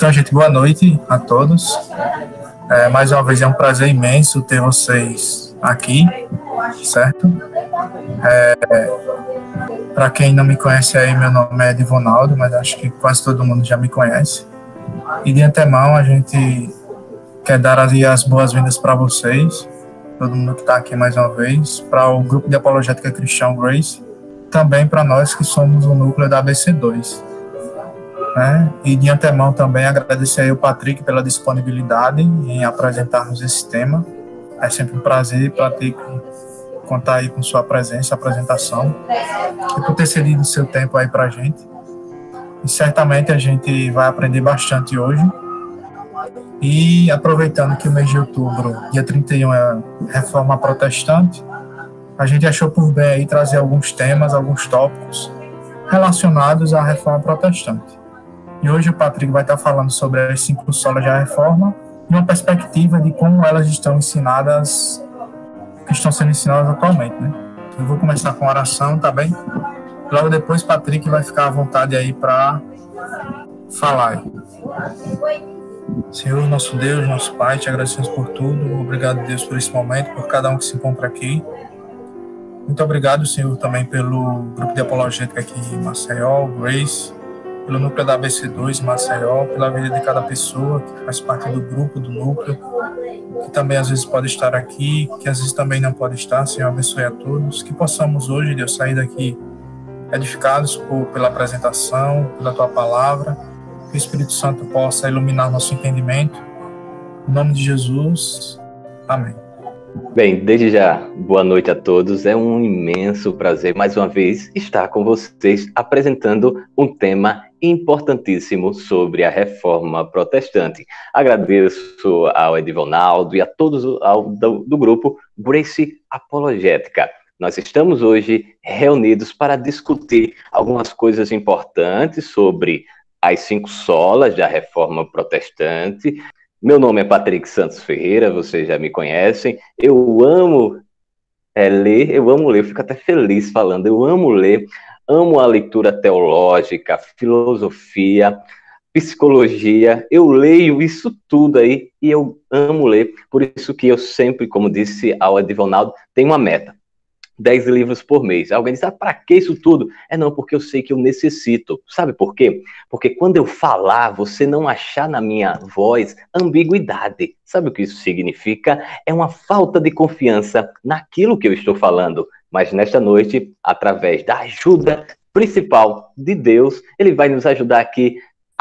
Então, gente, boa noite a todos. Mais uma vez é um prazer imenso ter vocês aqui, certo? Para quem não me conhece aí, meu nome é Divonaldo, mas acho que quase todo mundo já me conhece. E de antemão a gente quer dar as boas-vindas para vocês, todo mundo que está aqui mais uma vez, para o Grupo de Apologética Cristã Grace, também para nós que somos o núcleo da ABC2. E de antemão também agradecer aí o Patrick pela disponibilidade em apresentarmos esse tema. É sempre um prazer, Patrick, contar aí com sua presença, apresentação, e por ter cedido o seu tempo aí para a gente. E certamente a gente vai aprender bastante hoje. E aproveitando que o mês de outubro, dia 31, é Reforma Protestante, a gente achou por bem aí trazer alguns temas, alguns tópicos relacionados à Reforma Protestante. E hoje o Patrick vai estar falando sobre as 5 solas da Reforma e uma perspectiva de como elas estão ensinadas, que estão sendo ensinadas atualmente, né? Eu vou começar com a oração, tá bem? Logo depois, Patrick vai ficar à vontade aí para falar. Senhor, nosso Deus, nosso Pai, te agradecemos por tudo. Obrigado, Deus, por esse momento, por cada um que se encontra aqui. Muito obrigado, Senhor, também pelo grupo de apologética aqui em Maceió, Grace, pelo núcleo da ABC2 Maceió, pela vida de cada pessoa que faz parte do grupo, do núcleo, que também às vezes pode estar aqui, que às vezes também não pode estar. Senhor, abençoe a todos, que possamos hoje, Deus, sair daqui edificados pela apresentação, pela Tua palavra, que o Espírito Santo possa iluminar nosso entendimento. Em nome de Jesus, amém. Bem, desde já, boa noite a todos. É um imenso prazer, mais uma vez, estar com vocês apresentando um tema importantíssimo sobre a Reforma Protestante. Agradeço ao Edivonaldo e a todos do grupo Grace Apologética. Nós estamos hoje reunidos para discutir algumas coisas importantes sobre as 5 solas da Reforma Protestante. Meu nome é Patrick Santos Ferreira, vocês já me conhecem. Eu amo ler, eu fico até feliz falando, eu amo ler, amo a leitura teológica, filosofia, psicologia, eu leio isso tudo aí e eu amo ler, por isso que eu sempre, como disse ao Edivonaldo, tenho uma meta. 10 livros por mês. Alguém diz, para que isso tudo? Não, porque eu sei que eu necessito. Sabe por quê? Porque quando eu falar, você não achar na minha voz ambiguidade. Sabe o que isso significa? É uma falta de confiança naquilo que eu estou falando. Mas nesta noite, através da ajuda principal de Deus, Ele vai nos ajudar aqui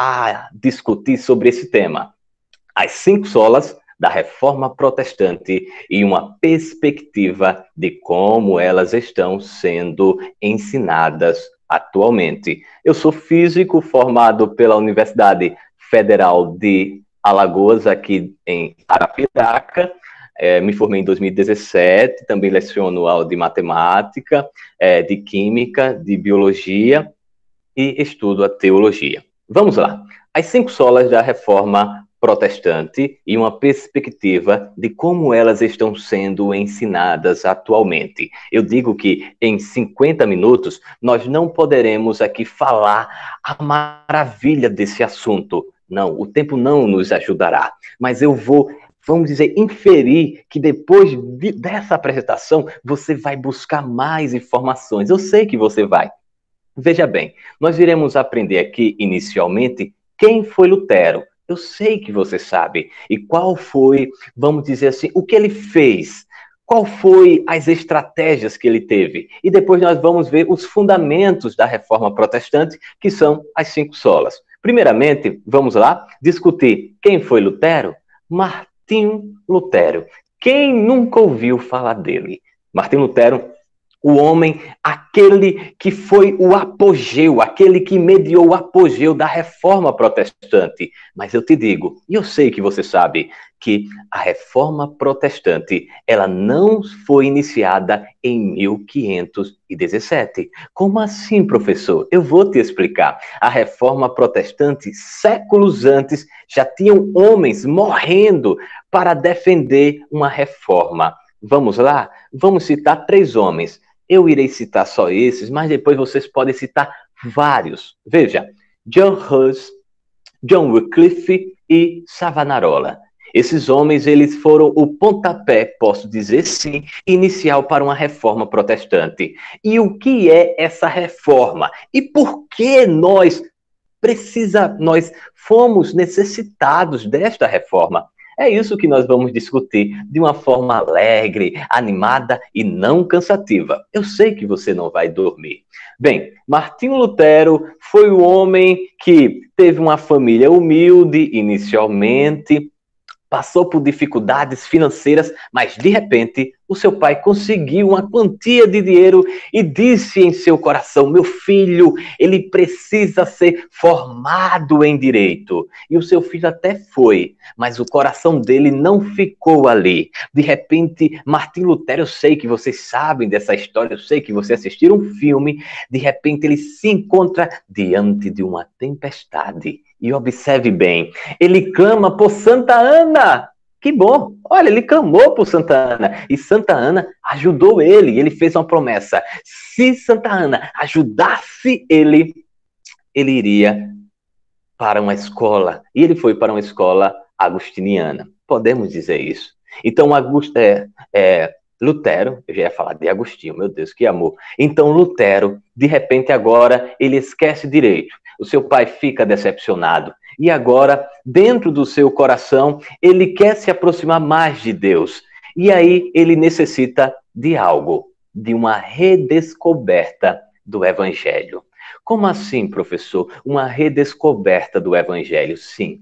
a discutir sobre esse tema. As 5 solas da Reforma Protestante e uma perspectiva de como elas estão sendo ensinadas atualmente. Eu sou físico formado pela Universidade Federal de Alagoas, aqui em Arapiraca. Me formei em 2017, também leciono aula de matemática, de química, de biologia e estudo a teologia. Vamos lá. As 5 solas da Reforma Protestante e uma perspectiva de como elas estão sendo ensinadas atualmente. Eu digo que em 50 minutos nós não poderemos aqui falar a maravilha desse assunto. Não, o tempo não nos ajudará, mas eu vou, vamos dizer, inferir que depois dessa apresentação você vai buscar mais informações. Eu sei que você vai. Veja bem, nós iremos aprender aqui inicialmente quem foi Lutero. Eu sei que você sabe. E qual foi, vamos dizer assim, o que ele fez? Qual foi as estratégias que ele teve? E depois nós vamos ver os fundamentos da Reforma Protestante, que são as 5 solas. Primeiramente, vamos lá discutir quem foi Lutero? Martinho Lutero. Quem nunca ouviu falar dele? Martinho Lutero, o homem, aquele que foi o apogeu, aquele que mediou o apogeu da Reforma Protestante. Mas eu te digo, e eu sei que você sabe, que a Reforma Protestante, ela não foi iniciada em 1517. Como assim, professor? Eu vou te explicar. A Reforma Protestante, séculos antes, já tinham homens morrendo para defender uma reforma. Vamos lá? Vamos citar 3 homens. Eu irei citar só esses, mas depois vocês podem citar vários. Veja, John Hus, John Wycliffe e Savonarola. Esses homens, eles foram o pontapé, posso dizer sim, inicial para uma reforma protestante. E o que é essa reforma? E por que nós fomos necessitados desta reforma? É isso que nós vamos discutir de uma forma alegre, animada e não cansativa. Eu sei que você não vai dormir. Bem, Martinho Lutero foi o homem que teve uma família humilde inicialmente, passou por dificuldades financeiras, mas de repente o seu pai conseguiu uma quantia de dinheiro e disse em seu coração: meu filho, ele precisa ser formado em direito. E o seu filho até foi, mas o coração dele não ficou ali. De repente, Martinho Lutero, eu sei que vocês sabem dessa história, eu sei que vocês assistiram um filme, de repente ele se encontra diante de uma tempestade. E observe bem, ele clama por Santa Ana. Que bom! Olha, ele clamou por Santa Ana. E Santa Ana ajudou ele. Ele fez uma promessa. Se Santa Ana ajudasse ele, ele iria para uma escola. E ele foi para uma escola agustiniana. Podemos dizer isso. Então, Lutero, eu já ia falar de Agostinho, meu Deus, que amor. Então, Lutero, de repente agora, ele esquece direito. O seu pai fica decepcionado. E agora, dentro do seu coração, ele quer se aproximar mais de Deus. E aí, ele necessita de algo, de uma redescoberta do Evangelho. Como assim, professor? Uma redescoberta do Evangelho? Sim.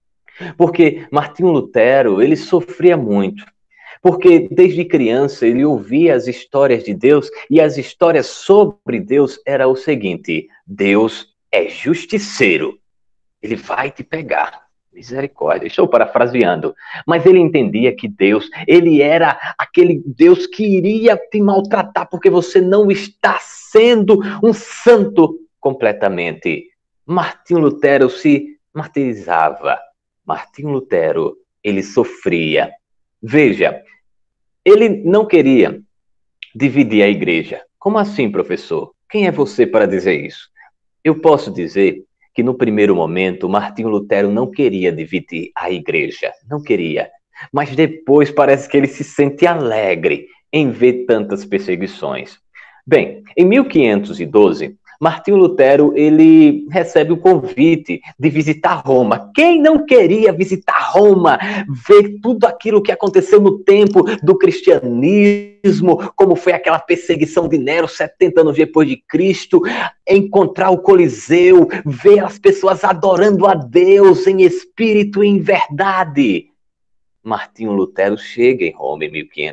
Porque Martinho Lutero, ele sofria muito. Porque desde criança ele ouvia as histórias de Deus e as histórias sobre Deus era o seguinte: Deus é justiceiro, ele vai te pegar. Misericórdia, estou parafraseando. Mas ele entendia que Deus, ele era aquele Deus que iria te maltratar porque você não está sendo um santo completamente. Martinho Lutero se martirizava. Martinho Lutero, ele sofria. Veja, ele não queria dividir a igreja. Como assim, professor? Quem é você para dizer isso? Eu posso dizer que no primeiro momento, Martinho Lutero não queria dividir a igreja. Não queria. Mas depois parece que ele se sente alegre em ver tantas perseguições. Bem, em 1512, Martinho Lutero, ele recebe o convite de visitar Roma. Quem não queria visitar Roma, ver tudo aquilo que aconteceu no tempo do cristianismo, como foi aquela perseguição de Nero 70 anos depois de Cristo, encontrar o Coliseu, ver as pessoas adorando a Deus em espírito e em verdade. Martinho Lutero chega em Roma em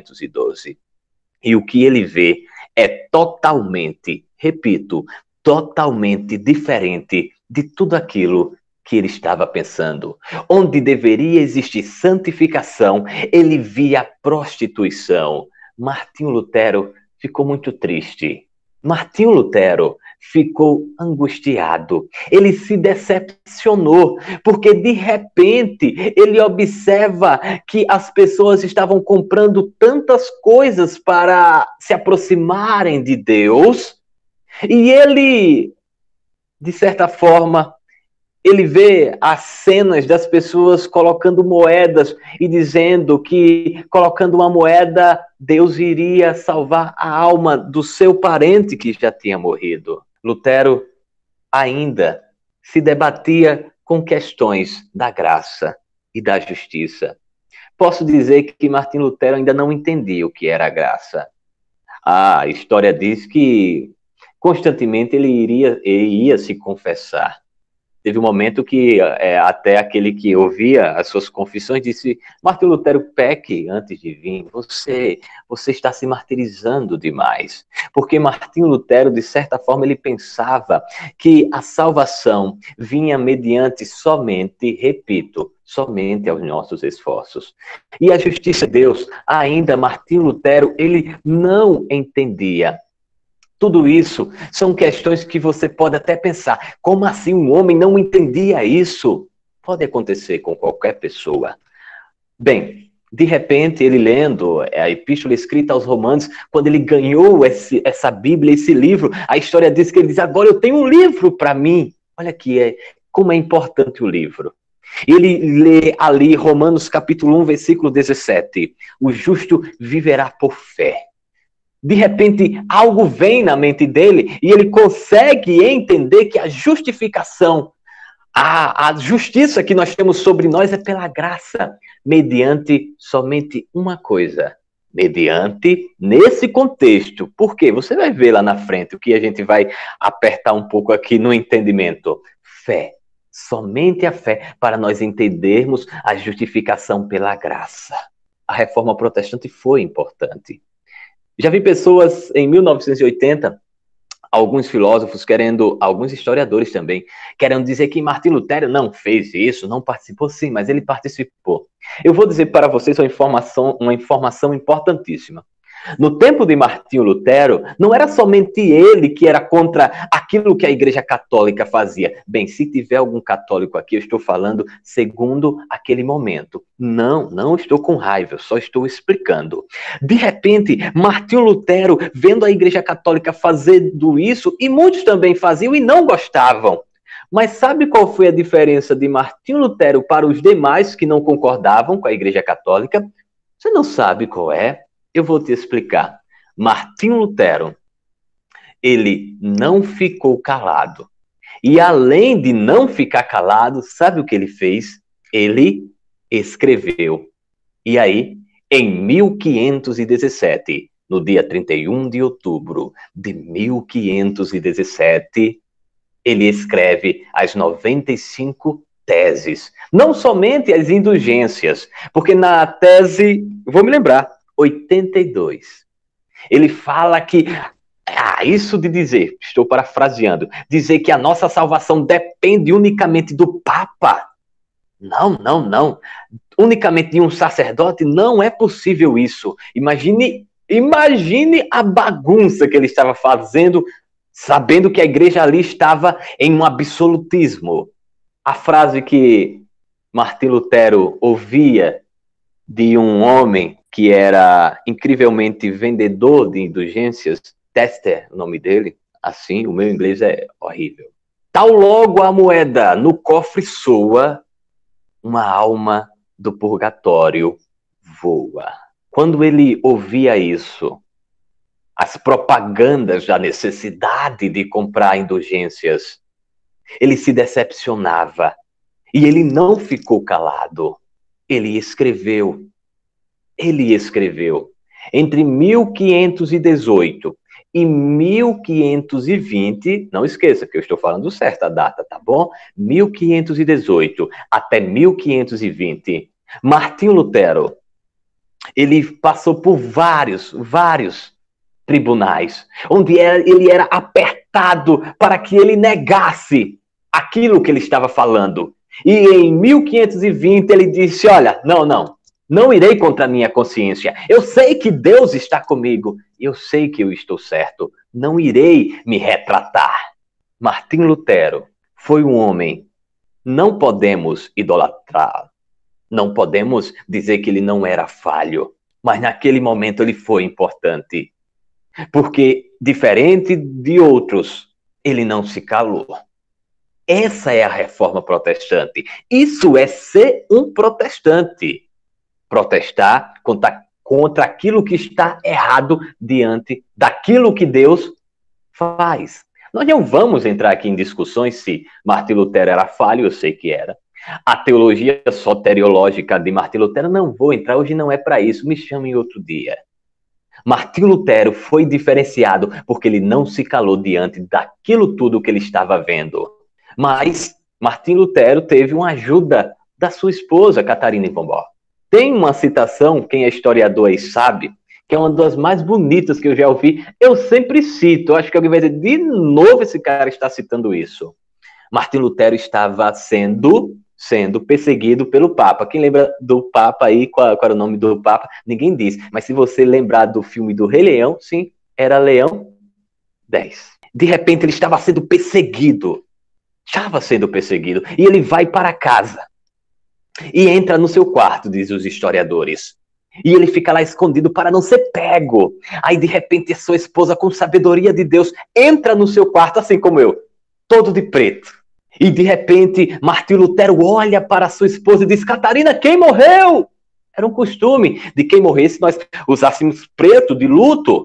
1512 e o que ele vê é totalmente, repito, totalmente diferente de tudo aquilo que ele estava pensando. Onde deveria existir santificação, ele via prostituição. Martinho Lutero ficou muito triste. Martinho Lutero ficou angustiado. Ele se decepcionou, porque de repente ele observa que as pessoas estavam comprando tantas coisas para se aproximarem de Deus. E ele, de certa forma, ele vê as cenas das pessoas colocando moedas e dizendo que, colocando uma moeda, Deus iria salvar a alma do seu parente que já tinha morrido. Lutero ainda se debatia com questões da graça e da justiça. Posso dizer que Martinho Lutero ainda não entendia o que era a graça. A história diz que constantemente ele ia se confessar. Teve um momento que até aquele que ouvia as suas confissões disse: Martinho Lutero, peque antes de vir, você está se martirizando demais. Porque Martinho Lutero, de certa forma, ele pensava que a salvação vinha mediante somente, repito, somente aos nossos esforços. E a justiça de Deus, ainda Martinho Lutero, ele não entendia. Tudo isso são questões que você pode até pensar, como assim um homem não entendia isso? Pode acontecer com qualquer pessoa. Bem, de repente, ele lendo a epístola escrita aos Romanos, quando ele ganhou essa Bíblia, esse livro, a história diz que ele diz: agora eu tenho um livro para mim. Olha que como é importante o livro. Ele lê ali Romanos capítulo 1, versículo 17. O justo viverá por fé. De repente, algo vem na mente dele e ele consegue entender que a justificação, a justiça que nós temos sobre nós é pela graça, mediante somente uma coisa. Mediante, nesse contexto. Por quê? Você vai ver lá na frente o que a gente vai apertar um pouco aqui no entendimento. Fé. Somente a fé para nós entendermos a justificação pela graça. A reforma protestante foi importante. Já vi pessoas em 1980, alguns filósofos querendo, alguns historiadores também, querendo dizer que Martim Lutero não fez isso, não participou, sim, mas ele participou. Eu vou dizer para vocês uma informação importantíssima. No tempo de Martinho Lutero, não era somente ele que era contra aquilo que a Igreja Católica fazia. Bem, se tiver algum católico aqui, eu estou falando segundo aquele momento. Não estou com raiva, eu só estou explicando. De repente, Martinho Lutero, vendo a Igreja Católica fazendo isso, e muitos também faziam e não gostavam. Mas sabe qual foi a diferença de Martinho Lutero para os demais que não concordavam com a Igreja Católica? Você não sabe qual é? Eu vou te explicar. Martinho Lutero, ele não ficou calado. E além de não ficar calado, sabe o que ele fez? Ele escreveu. E aí, em 1517, no dia 31 de outubro de 1517, ele escreve as 95 teses. Não somente as indulgências, porque na tese, vou me lembrar, 82. Ele fala que, isso de dizer, estou parafraseando, dizer que a nossa salvação depende unicamente do Papa. Não. Unicamente de um sacerdote, não é possível isso. Imagine a bagunça que ele estava fazendo, sabendo que a igreja ali estava em um absolutismo. A frase que Martim Lutero ouvia de um homem que era incrivelmente vendedor de indulgências, Tester, o nome dele, assim, o meu inglês é horrível. Tal logo a moeda no cofre soa, uma alma do purgatório voa. Quando ele ouvia isso, as propagandas da necessidade de comprar indulgências, ele se decepcionava. E ele não ficou calado. Ele escreveu. Entre 1518 e 1520, não esqueça que eu estou falando certo a data, tá bom? 1518 até 1520, Martinho Lutero, ele passou por vários tribunais, onde ele era apertado para que ele negasse aquilo que ele estava falando. E em 1520 ele disse, olha, não irei contra a minha consciência. Eu sei que Deus está comigo. Eu sei que eu estou certo. Não irei me retratar. Martim Lutero foi um homem. Não podemos idolatrar. Não podemos dizer que ele não era falho. Mas naquele momento ele foi importante. Porque, diferente de outros, ele não se calou. Essa é a reforma protestante. Isso é ser um protestante. Protestar contra aquilo que está errado diante daquilo que Deus faz. Nós não vamos entrar aqui em discussões se Martim Lutero era falho, eu sei que era. A teologia soteriológica de Martim Lutero, não vou entrar, hoje não é para isso, me chamem outro dia. Martim Lutero foi diferenciado porque ele não se calou diante daquilo tudo que ele estava vendo. Mas Martim Lutero teve uma ajuda da sua esposa, Catarina Impombó. Tem uma citação, quem é historiador aí sabe, que é uma das mais bonitas que eu já ouvi. Eu sempre cito, acho que alguém vai dizer, de novo esse cara está citando isso. Martim Lutero estava sendo perseguido pelo Papa. Quem lembra do Papa aí, qual era o nome do Papa? Ninguém diz. Mas se você lembrar do filme do Rei Leão, sim, era Leão X. De repente ele estava sendo perseguido. E ele vai para casa. E entra no seu quarto, dizem os historiadores. E ele fica lá escondido para não ser pego. Aí, de repente, a sua esposa, com sabedoria de Deus, entra no seu quarto, assim como eu, todo de preto. E de repente, Martim Lutero olha para sua esposa e diz: Catarina, quem morreu? Era um costume de quem morresse nós usássemos preto de luto.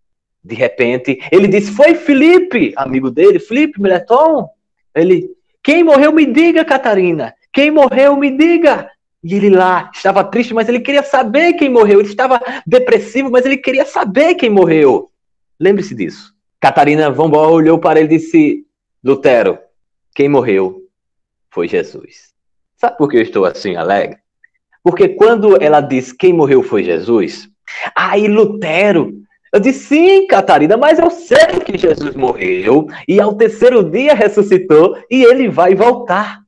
De repente, ele disse: foi Felipe, amigo dele, Felipe Mileton. Ele: quem morreu, me diga, Catarina. Quem morreu, me diga. E ele lá estava triste, mas ele queria saber quem morreu. Ele estava depressivo, mas ele queria saber quem morreu. Lembre-se disso. Catarina Vambó olhou para ele e disse: Lutero, quem morreu foi Jesus. Sabe por que eu estou assim alegre? Porque quando ela diz quem morreu foi Jesus, aí Lutero, eu disse: sim, Catarina, mas eu sei que Jesus morreu e ao terceiro dia ressuscitou e ele vai voltar.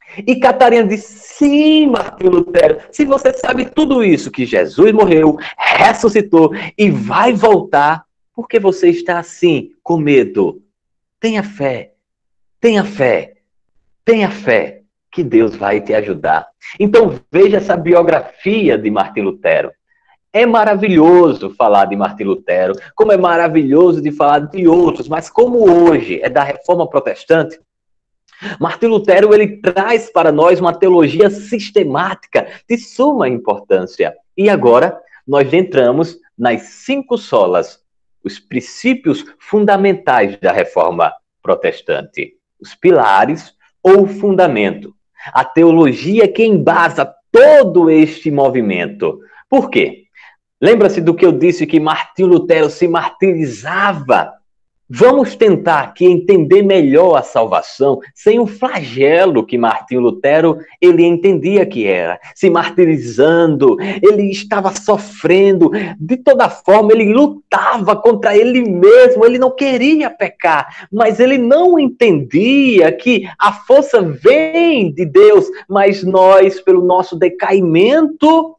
E Catarina disse: sim, Martim Lutero, se você sabe tudo isso, que Jesus morreu, ressuscitou e vai voltar, por que você está assim, com medo? Tenha fé, tenha fé, tenha fé, que Deus vai te ajudar. Então veja essa biografia de Martim Lutero. É maravilhoso falar de Martim Lutero, como é maravilhoso de falar de outros, mas como hoje é da Reforma Protestante, Martim Lutero ele traz para nós uma teologia sistemática de suma importância. E agora nós entramos nas 5 solas, os princípios fundamentais da Reforma Protestante, os pilares ou fundamento, a teologia que embasa todo este movimento. Por quê? Lembra-se do que eu disse que Martim Lutero se martirizava? Vamos tentar aqui entender melhor a salvação sem o flagelo que Martim Lutero ele entendia que era. Se martirizando, ele estava sofrendo, de toda forma ele lutava contra ele mesmo, ele não queria pecar, mas ele não entendia que a força vem de Deus, mas nós, pelo nosso decaimento,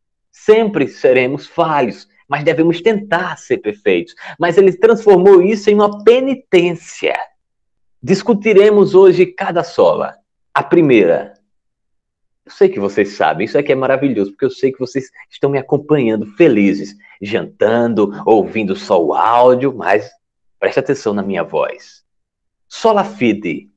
sempre seremos falhos. Mas devemos tentar ser perfeitos. Mas ele transformou isso em uma penitência. Discutiremos hoje cada sola. A primeira. Eu sei que vocês sabem, isso aqui é maravilhoso, porque eu sei que vocês estão me acompanhando felizes, jantando, ouvindo só o áudio, mas preste atenção na minha voz. Sola fide.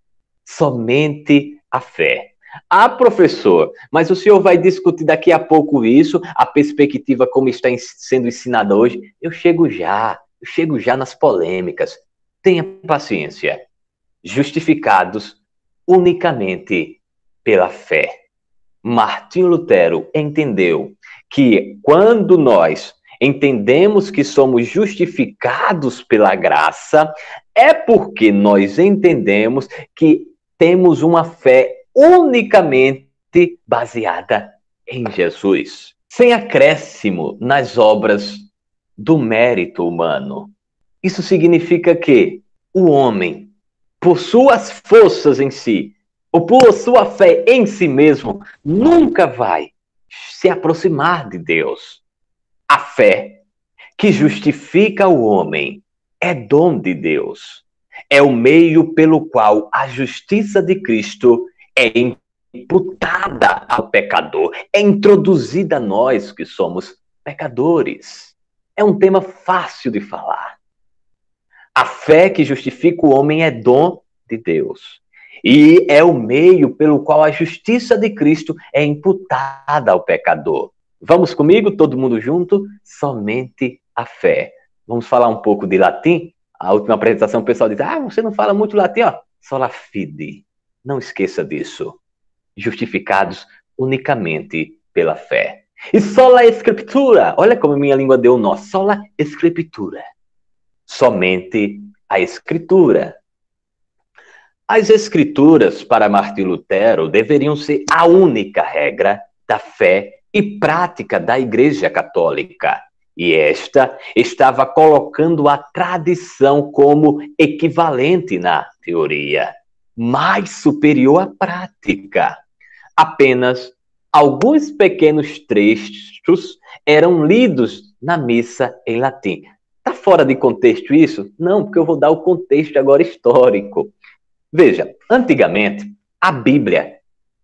Somente a fé. Ah, professor, mas o senhor vai discutir daqui a pouco isso, a perspectiva como está sendo ensinada hoje. Eu chego já nas polêmicas. Tenha paciência. Justificados unicamente pela fé. Martim Lutero entendeu que quando nós entendemos que somos justificados pela graça, é porque nós entendemos que temos uma fé unicamente baseada em Jesus, sem acréscimo nas obras do mérito humano. Isso significa que o homem, por suas forças em si, ou por sua fé em si mesmo, nunca vai se aproximar de Deus. A fé que justifica o homem é dom de Deus. É o meio pelo qual a justiça de Cristo é imputada ao pecador, é introduzida a nós que somos pecadores. É um tema fácil de falar. A fé que justifica o homem é dom de Deus. E é o meio pelo qual a justiça de Cristo é imputada ao pecador. Vamos comigo, todo mundo junto? Somente a fé. Vamos falar um pouco de latim? A última apresentação o pessoal diz: você não fala muito latim, ó. Sola fide. Não esqueça disso. Justificados unicamente pela fé. E sola escritura. Olha como minha língua deu nó. Sola escritura. Somente a escritura. As escrituras, para Martim Lutero, deveriam ser a única regra da fé e prática da Igreja Católica. E esta estava colocando a tradição como equivalente na teoria, mais superior à prática. Apenas alguns pequenos trechos eram lidos na missa em latim. Está fora de contexto isso? Não, porque eu vou dar o contexto agora histórico. Veja, antigamente, a Bíblia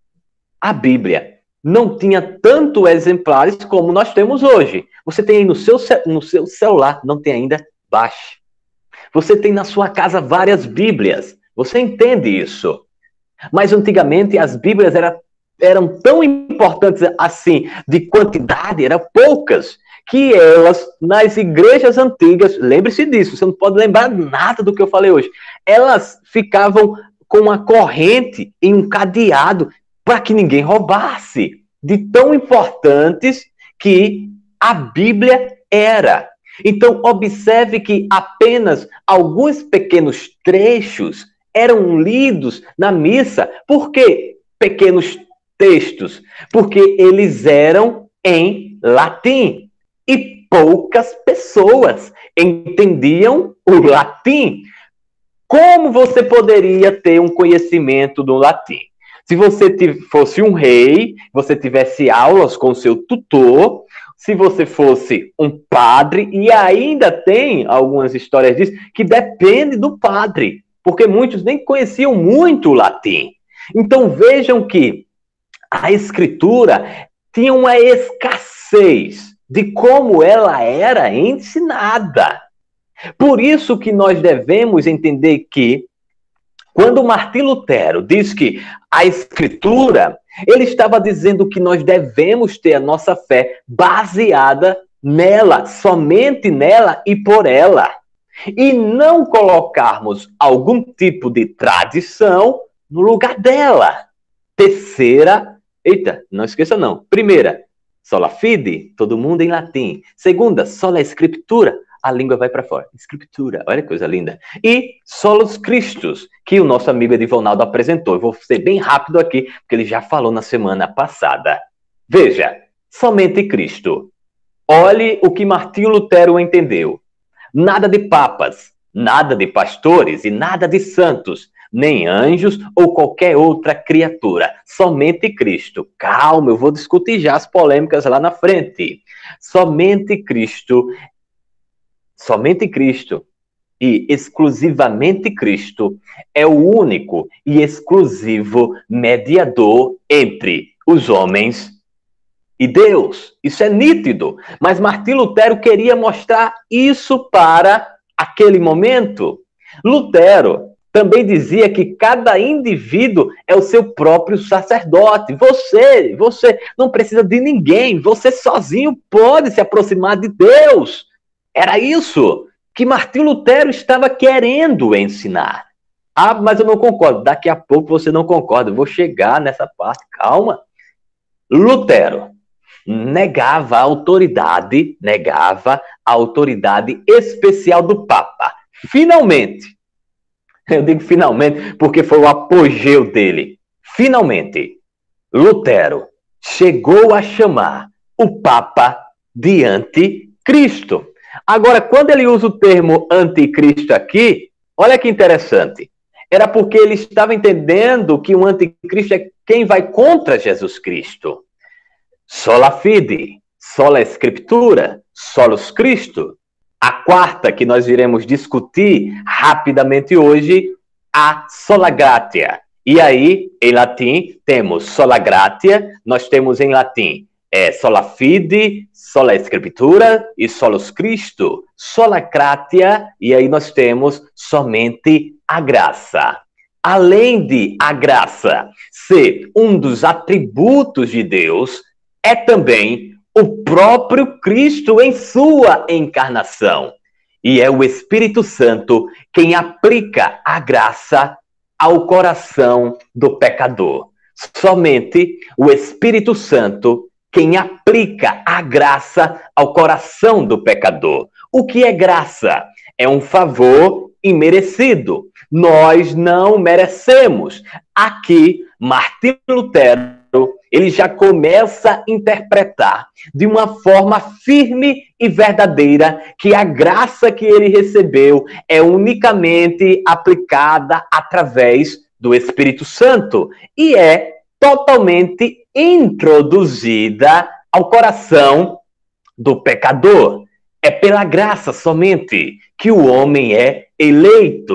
não tinha tantos exemplares como nós temos hoje. Você tem aí no seu celular, não tem ainda? Baixe. Você tem na sua casa várias Bíblias. Você entende isso? Mas antigamente as Bíblias eram tão importantes assim, de quantidade, eram poucas, que elas, nas igrejas antigas, lembre-se disso, você não pode lembrar nada do que eu falei hoje, elas ficavam com uma corrente em um cadeado para que ninguém roubasse, de tão importantes que a Bíblia era. Então, observe que apenas alguns pequenos trechos eram lidos na missa. Por que pequenos textos? Porque eles eram em latim. E poucas pessoas entendiam o latim. Como você poderia ter um conhecimento do latim? Se você fosse um rei, você tivesse aulas com seu tutor, se você fosse um padre, e ainda tem algumas histórias disso, que depende do padre, porque muitos nem conheciam muito o latim. Então vejam que a escritura tinha uma escassez de como ela era ensinada. Por isso que nós devemos entender que, quando Martim Lutero diz que a Escritura, ele estava dizendo que nós devemos ter a nossa fé baseada nela, somente nela e por ela. E não colocarmos algum tipo de tradição no lugar dela. Terceira, não esqueça não. Primeira, sola fide, todo mundo em latim. Segunda, sola escritura, a língua vai para fora. Escritura, olha que coisa linda. E solos Christus, que o nosso amigo Edivonaldo apresentou. Eu vou ser bem rápido aqui, porque ele já falou na semana passada. Veja, somente Cristo. Olhe o que Martinho Lutero entendeu. Nada de papas, nada de pastores e nada de santos, nem anjos ou qualquer outra criatura. Somente Cristo. Calma, eu vou discutir já as polêmicas lá na frente. Somente Cristo e exclusivamente Cristo é o único e exclusivo mediador entre os homens e Deus. Isso é nítido. Mas Martim Lutero queria mostrar isso para aquele momento. Lutero também dizia que cada indivíduo é o seu próprio sacerdote. Você não precisa de ninguém. Você sozinho pode se aproximar de Deus. Era isso que Martim Lutero estava querendo ensinar. Ah, mas eu não concordo. Daqui a pouco você não concorda. Eu vou chegar nessa parte. Calma. Lutero negava a autoridade especial do Papa. Finalmente, eu digo finalmente porque foi o apogeu dele. Finalmente, Lutero chegou a chamar o Papa de anticristo. Agora, quando ele usa o termo anticristo aqui, olha que interessante. Era porque ele estava entendendo que o anticristo é quem vai contra Jesus Cristo. Sola fide, sola escritura, solus Christo. A quarta que nós iremos discutir rapidamente hoje, a sola gratia. E aí, em latim, temos sola gratia, nós temos em latim sola fide, sola escritura e solus Christo. Sola gratia, e aí nós temos somente a graça. Além de a graça ser um dos atributos de Deus, é também o próprio Cristo em sua encarnação. E é o Espírito Santo quem aplica a graça ao coração do pecador. Somente o Espírito Santo quem aplica a graça ao coração do pecador. O que é graça? É um favor imerecido. Nós não merecemos. Aqui, Martim Lutero, ele já começa a interpretar de uma forma firme e verdadeira que a graça que ele recebeu é unicamente aplicada através do Espírito Santo e é totalmente introduzida ao coração do pecador. É pela graça somente que o homem é eleito,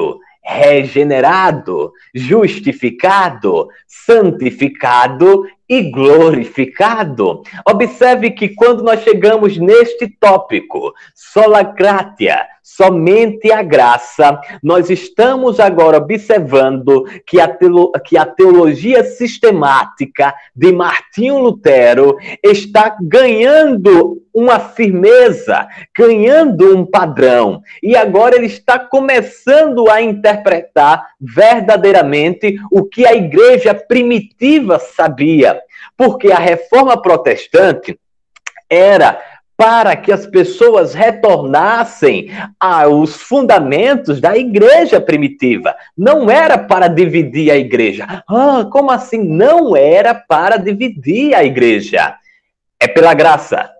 regenerado, justificado, santificado e glorificado. Observe que quando nós chegamos neste tópico, sola gratia, somente a graça, nós estamos agora observando que a teologia sistemática de Martinho Lutero está ganhando uma firmeza, ganhando um padrão. E agora ele está começando a interpretar verdadeiramente o que a igreja primitiva sabia. Porque a reforma protestante era para que as pessoas retornassem aos fundamentos da igreja primitiva. Não era para dividir a igreja. Como assim? Não era para dividir a igreja. É pela graça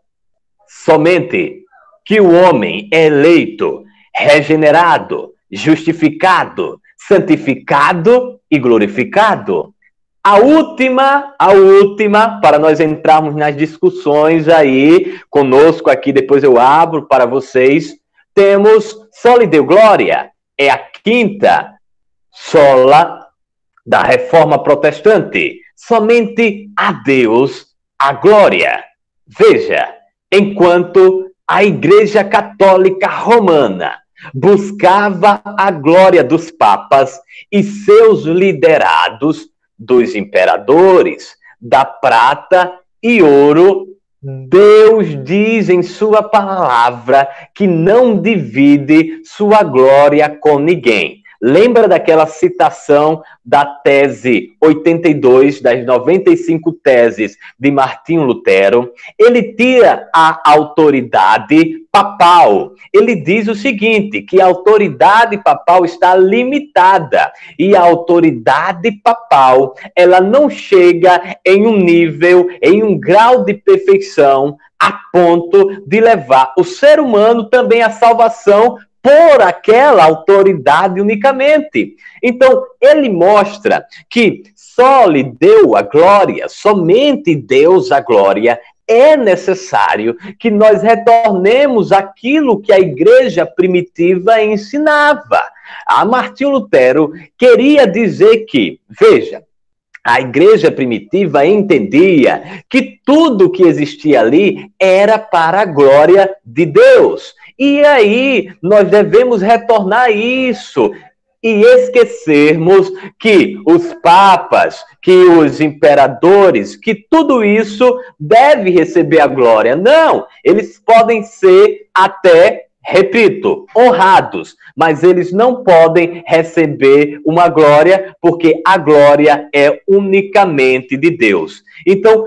somente que o homem é eleito, regenerado, justificado, santificado e glorificado. A última, para nós entrarmos nas discussões aí, conosco aqui, depois eu abro para vocês, temos sola Deo Glória, é a quinta sola da reforma protestante. Somente a Deus a glória. Veja, enquanto a Igreja Católica Romana buscava a glória dos papas e seus liderados, dos imperadores, da prata e ouro, Deus diz em sua palavra que não divide sua glória com ninguém. Lembra daquela citação da tese 82, das 95 teses de Martinho Lutero? Ele tira a autoridade papal. Ele diz o seguinte, que a autoridade papal está limitada. E a autoridade papal, ela não chega em um nível, em um grau de perfeição, a ponto de levar o ser humano também à salvação por aquela autoridade unicamente. Então, ele mostra que só lhe deu a glória, somente Deus a glória. É necessário que nós retornemos àquilo que a igreja primitiva ensinava. A Martinho Lutero queria dizer que, veja, a igreja primitiva entendia que tudo que existia ali era para a glória de Deus. E aí nós devemos retornar a isso e esquecermos que os papas, que os imperadores, que tudo isso deve receber a glória. Não, eles podem ser até, repito, honrados, mas eles não podem receber uma glória, porque a glória é unicamente de Deus. Então,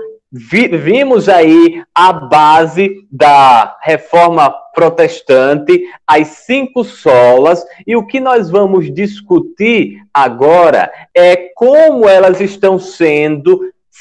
vimos aí a base da reforma protestante, as 5 solas, e o que nós vamos discutir agora é como elas estão sendo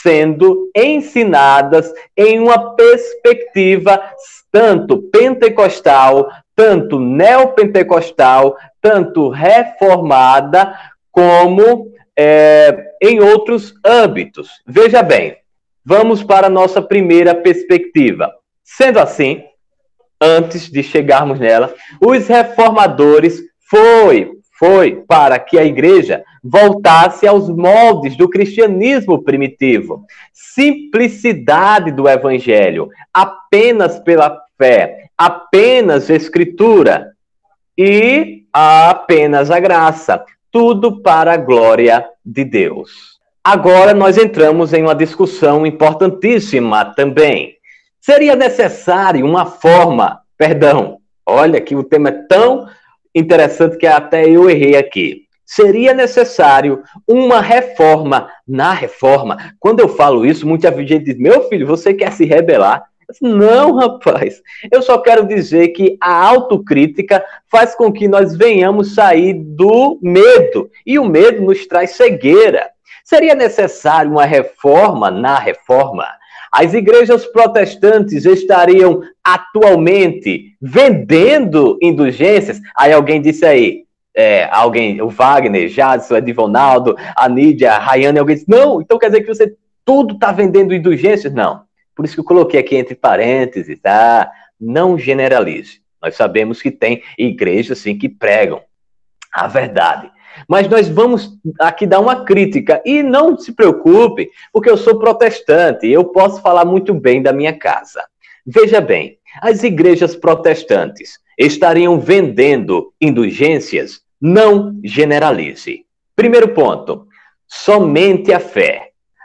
ensinadas em uma perspectiva tanto pentecostal, tanto neopentecostal, tanto reformada, como em outros âmbitos. Veja bem, vamos para a nossa primeira perspectiva. Sendo assim, antes de chegarmos nela, os reformadores foi para que a igreja voltasse aos moldes do cristianismo primitivo. Simplicidade do evangelho, apenas pela fé, apenas escritura e apenas a graça. Tudo para a glória de Deus. Agora nós entramos em uma discussão importantíssima também. Seria necessário uma forma, olha que o tema é tão interessante que até eu errei aqui. Seria necessário uma reforma na reforma. Quando eu falo isso, muita gente diz, meu filho, você quer se rebelar? Não, rapaz. Eu só quero dizer que a autocrítica faz com que nós venhamos sair do medo. E o medo nos traz cegueira. Seria necessário uma reforma na reforma? As igrejas protestantes estariam atualmente vendendo indulgências? Aí alguém disse aí, o Wagner, Jadson, Edivonaldo, a Nídia, a Rayane, alguém disse, não, então quer dizer que você tudo está vendendo indulgências? Não. Por isso que eu coloquei aqui entre parênteses, tá? Não generalize. Nós sabemos que tem igrejas, sim, que pregam a verdade. Mas nós vamos aqui dar uma crítica. E não se preocupe, porque eu sou protestante e eu posso falar muito bem da minha casa. Veja bem, as igrejas protestantes estariam vendendo indulgências? Não generalize. Primeiro ponto, somente a fé.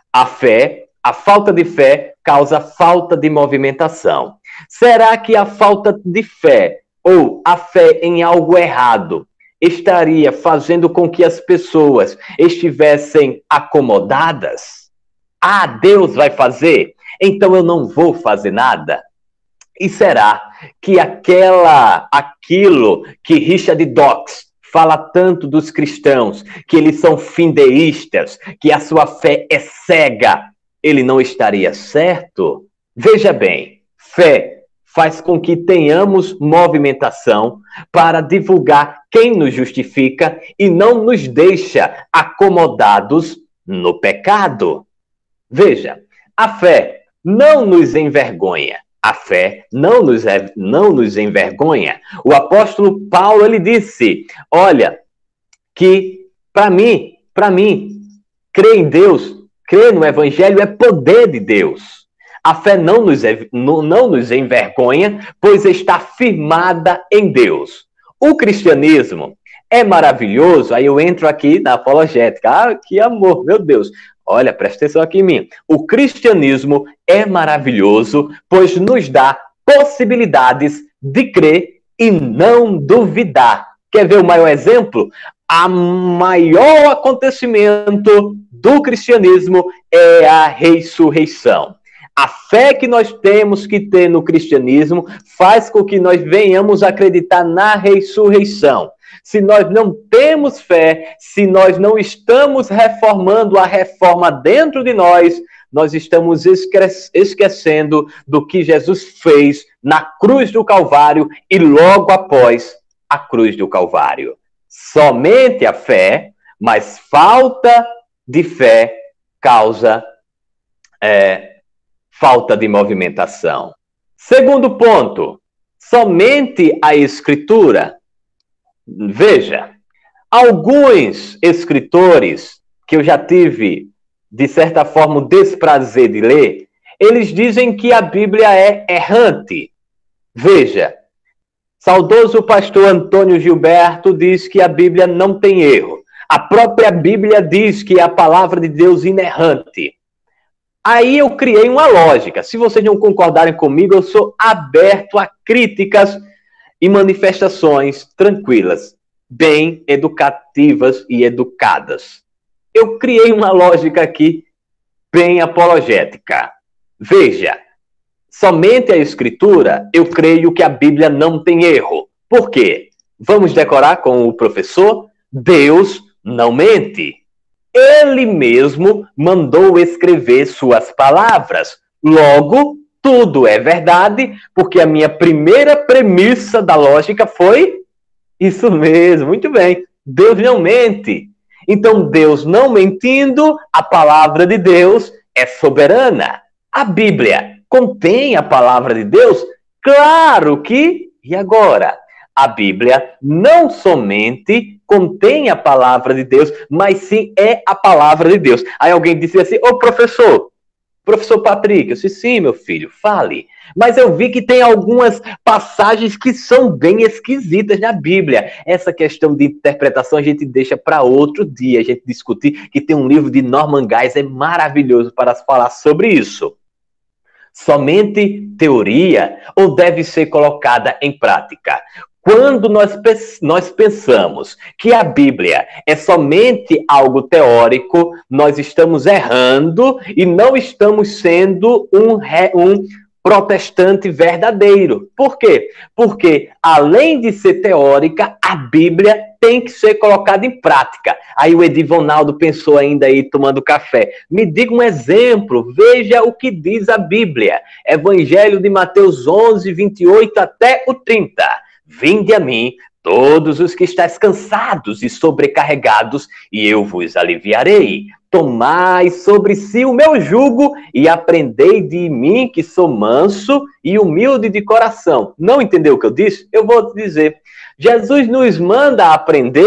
A falta de fé causa falta de movimentação. Será que a falta de fé ou a fé em algo errado estaria fazendo com que as pessoas estivessem acomodadas? Ah, Deus vai fazer, então eu não vou fazer nada. E será que aquilo que Richard Dawkins fala tanto dos cristãos, que eles são findeístas, que a sua fé é cega, ele não estaria certo? Veja bem, fé faz com que tenhamos movimentação para divulgar quem nos justifica e não nos deixa acomodados no pecado. Veja, a fé não nos envergonha. A fé não nos envergonha. O apóstolo Paulo, ele disse, olha, que para mim, crer em Deus, crer no Evangelho é poder de Deus. A fé não nos envergonha, pois está firmada em Deus. O cristianismo é maravilhoso. Aí eu entro aqui na apologética. Ah, que amor, meu Deus. Olha, presta atenção aqui em mim. O cristianismo é maravilhoso, pois nos dá possibilidades de crer e não duvidar. Quer ver o maior exemplo? O maior acontecimento do cristianismo é a ressurreição. A fé que nós temos que ter no cristianismo faz com que nós venhamos acreditar na ressurreição. Se nós não temos fé, se nós não estamos reformando a reforma dentro de nós, nós estamos esquecendo do que Jesus fez na cruz do Calvário e logo após a cruz do Calvário. Somente a fé, mas falta de fé causa falta de movimentação. Segundo ponto, somente a Escritura. Veja, alguns escritores que eu já tive, de certa forma, o desprazer de ler, eles dizem que a Bíblia é errante. Veja, saudoso pastor Antônio Gilberto diz que a Bíblia não tem erro. A própria Bíblia diz que é a palavra de Deus inerrante. Aí eu criei uma lógica. Se vocês não concordarem comigo, eu sou aberto a críticas e manifestações tranquilas, bem educativas e educadas. Eu criei uma lógica aqui bem apologética. Veja, somente a Escritura, eu creio que a Bíblia não tem erro. Por quê? Vamos decorar com o professor? Deus não mente. Ele mesmo mandou escrever suas palavras. Logo, tudo é verdade, porque a minha primeira premissa da lógica foi isso mesmo, muito bem. Deus não mente. Então, Deus não mentindo, a palavra de Deus é soberana. A Bíblia contém a palavra de Deus? Claro que... E agora? A Bíblia não somente contém a palavra de Deus, mas sim é a palavra de Deus. Aí alguém disse assim, ô professor Patrick, eu disse, sim, meu filho, fale. Mas eu vi que tem algumas passagens que são bem esquisitas na Bíblia. Essa questão de interpretação a gente deixa para outro dia, a gente discutir, que tem um livro de Norman Geisler, é maravilhoso para falar sobre isso. Somente teoria ou deve ser colocada em prática? Quando nós pensamos que a Bíblia é somente algo teórico, nós estamos errando e não estamos sendo um protestante verdadeiro. Por quê? Porque, além de ser teórica, a Bíblia tem que ser colocada em prática. Aí o Edivonaldo pensou ainda aí, tomando café. Me diga um exemplo, veja o que diz a Bíblia. Evangelho de Mateus 11, 28 até o 30. Vinde a mim, todos os que estáis cansados e sobrecarregados, e eu vos aliviarei. Tomai sobre si o meu jugo e aprendei de mim, que sou manso e humilde de coração. Não entendeu o que eu disse? Eu vou te dizer. Jesus nos manda aprender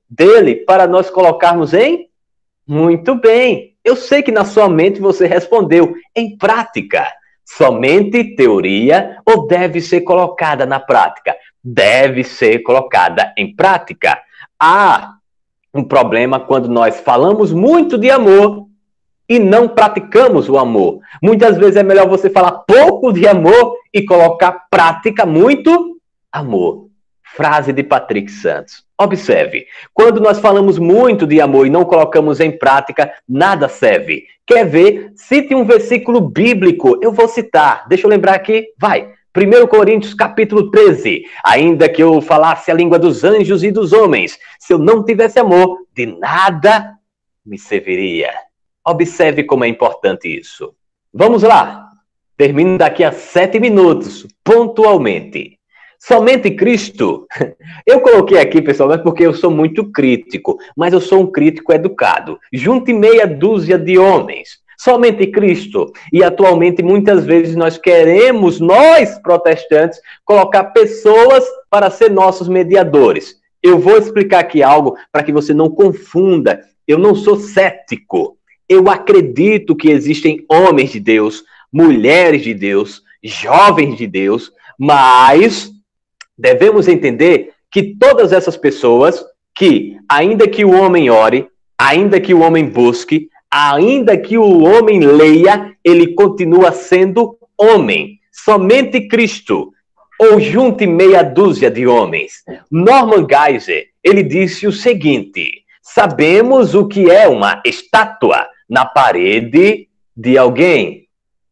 dele para nós colocarmos em? Muito bem. Eu sei que na sua mente você respondeu em prática. Somente teoria ou deve ser colocada na prática? Deve ser colocada em prática. Há um problema quando nós falamos muito de amor e não praticamos o amor. Muitas vezes é melhor você falar pouco de amor e colocar prática muito amor. Frase de Patrick Santos. Observe, quando nós falamos muito de amor e não colocamos em prática, nada serve. Quer ver? Cite um versículo bíblico. Eu vou citar. Deixa eu lembrar aqui. Vai. 1 Coríntios capítulo 13. Ainda que eu falasse a língua dos anjos e dos homens, se eu não tivesse amor, de nada me serviria. Observe como é importante isso. Vamos lá. Termino daqui a 7 minutos, pontualmente. Somente Cristo. Eu coloquei aqui, pessoal, não é porque eu sou muito crítico, mas eu sou um crítico educado. Junte meia dúzia de homens. Somente Cristo. E atualmente, muitas vezes, nós queremos, nós protestantes, colocar pessoas para ser nossos mediadores. Eu vou explicar aqui algo para que você não confunda. Eu não sou cético. Eu acredito que existem homens de Deus, mulheres de Deus, jovens de Deus, mas devemos entender que todas essas pessoas que, ainda que o homem ore, ainda que o homem busque, ainda que o homem leia, ele continua sendo homem. Somente Cristo. Ou junte meia dúzia de homens. Norman Geisler, ele disse o seguinte: sabemos o que é uma estátua na parede de alguém.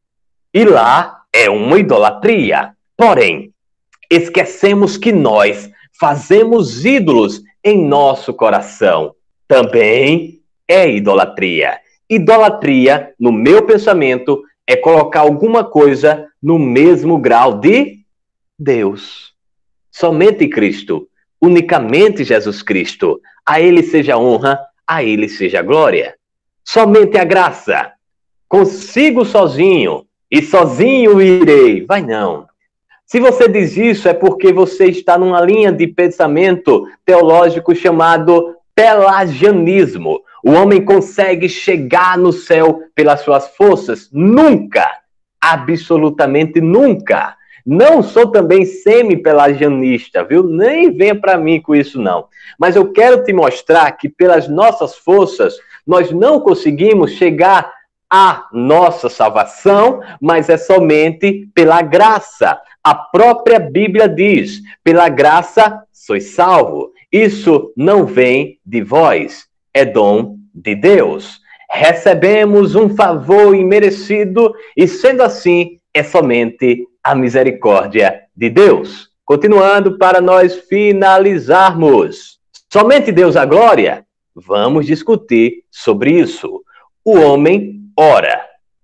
E lá é uma idolatria. Porém, esquecemos que nós fazemos ídolos em nosso coração. Também é idolatria. Idolatria, no meu pensamento, é colocar alguma coisa no mesmo grau de Deus. Somente Cristo, unicamente Jesus Cristo. A Ele seja honra, a Ele seja glória. Somente a graça. Consigo sozinho e sozinho irei. Vai não. Se você diz isso, é porque você está numa linha de pensamento teológico chamado pelagianismo. O homem consegue chegar no céu pelas suas forças? Nunca. Absolutamente nunca. Não sou também semi-pelagianista, viu? Nem venha para mim com isso, não. Mas eu quero te mostrar que pelas nossas forças, nós não conseguimos chegar à nossa salvação, mas é somente pela graça. A própria Bíblia diz, pela graça sois salvo. Isso não vem de vós, é dom de Deus. Recebemos um favor imerecido e, sendo assim, é somente a misericórdia de Deus. Continuando para nós finalizarmos. Somente Deus a glória? Vamos discutir sobre isso. O homem ora,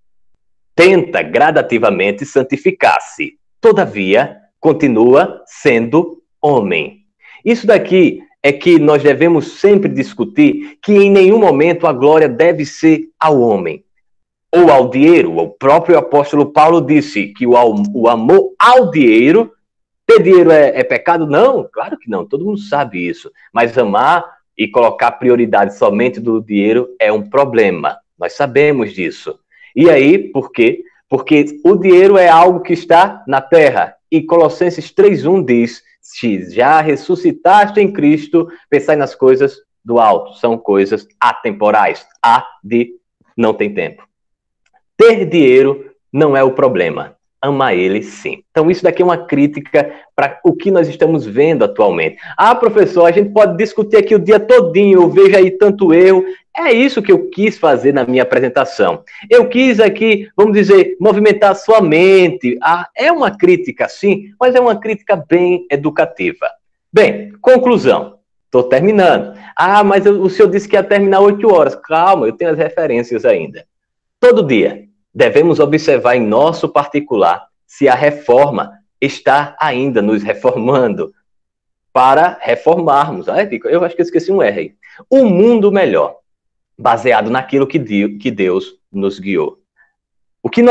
tenta gradativamente santificar-se. Todavia, continua sendo homem. Isso daqui é que nós devemos sempre discutir que em nenhum momento a glória deve ser ao homem ou ao dinheiro. O próprio apóstolo Paulo disse que o amor ao dinheiro, ter dinheiro é pecado? Não, claro que não, todo mundo sabe isso. Mas amar e colocar prioridade somente do dinheiro é um problema. Nós sabemos disso. E aí, por quê? Porque o dinheiro é algo que está na terra. E Colossenses 3:1 diz, se já ressuscitaste em Cristo, pensai nas coisas do alto. São coisas atemporais. Não tem tempo. Ter dinheiro não é o problema. Amar ele, sim. Então, isso daqui é uma crítica para o que nós estamos vendo atualmente. Ah, professor, a gente pode discutir aqui o dia todinho, eu vejo aí tanto erro. É isso que eu quis fazer na minha apresentação. Eu quis aqui, vamos dizer, movimentar a sua mente. Ah, é uma crítica, sim, mas é uma crítica bem educativa. Bem, conclusão. Estou terminando. Ah, mas o senhor disse que ia terminar 8 horas. Calma, eu tenho as referências ainda. Todo dia, devemos observar em nosso particular se a reforma está ainda nos reformando para reformarmos. Eu acho que eu esqueci um R aí. Um mundo melhor, baseado naquilo que Deus nos guiou. O que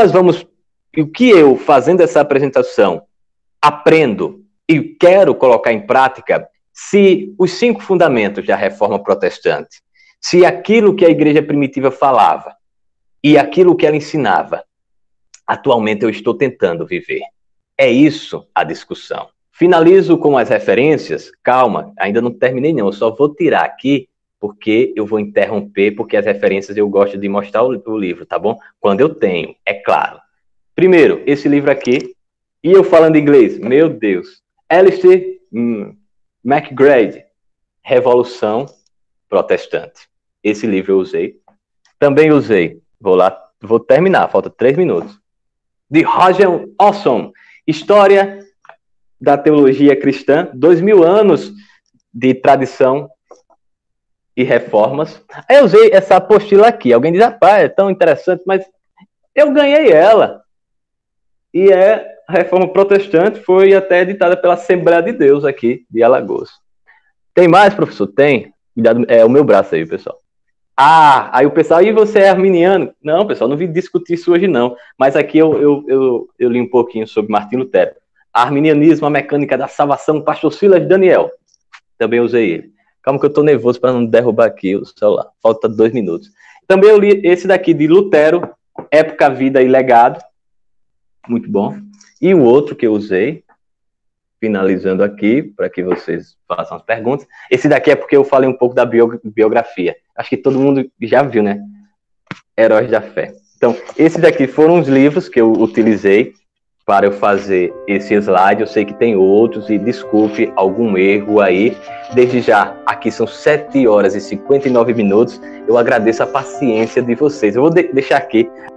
eu, fazendo essa apresentação, aprendo e quero colocar em prática se os 5 fundamentos da reforma protestante, se aquilo que a igreja primitiva falava e aquilo que ela ensinava, atualmente eu estou tentando viver. É isso a discussão. Finalizo com as referências. Calma, ainda não terminei não, eu só vou tirar aqui porque eu vou interromper, porque as referências eu gosto de mostrar o livro, tá bom? Quando eu tenho, é claro. Primeiro, esse livro aqui, e eu falando inglês, meu Deus. Alistair McGrady, Revolução Protestante. Esse livro eu usei. Também usei, vou terminar, falta 3 minutos. De Roger Olson, História da Teologia Cristã, 2000 anos de tradição e reformas. Aí eu usei essa apostila aqui. Alguém diz, rapaz, é tão interessante, mas eu ganhei ela. E a Reforma Protestante foi até editada pela Assembleia de Deus aqui de Alagoas. Tem mais, professor? Tem. Cuidado, é o meu braço aí, pessoal. Aí o pessoal, e você é arminiano? Não, pessoal, não vim discutir isso hoje não. Mas aqui eu li um pouquinho sobre Martim Lutero. Arminianismo, a mecânica da salvação, pastor Silas Daniel. Também usei ele. Calma que eu tô nervoso para não derrubar aqui o celular. Falta 2 minutos. Também eu li esse daqui de Lutero, Época, Vida e Legado. Muito bom. E o outro que eu usei, finalizando aqui, para que vocês façam as perguntas. Esse daqui é porque eu falei um pouco da biografia. Acho que todo mundo já viu, né? Heróis da Fé. Então, esses daqui foram os livros que eu utilizei para eu fazer esse slide. Eu sei que tem outros e desculpe algum erro aí. Desde já, aqui são 7 horas e 59 minutos. Eu agradeço a paciência de vocês. Eu vou deixar aqui